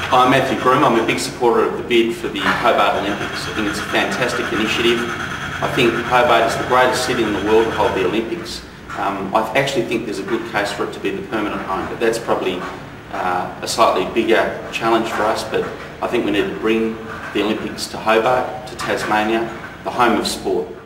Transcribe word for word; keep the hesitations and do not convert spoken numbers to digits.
I'm Matthew Groom. I'm a big supporter of the bid for the Hobart Olympics. I think it's a fantastic initiative. I think Hobart is the greatest city in the world to hold the Olympics. Um, I actually think there's a good case for it to be the permanent home, but that's probably uh, a slightly bigger challenge for us. But I think we need to bring the Olympics to Hobart, to Tasmania, the home of sport.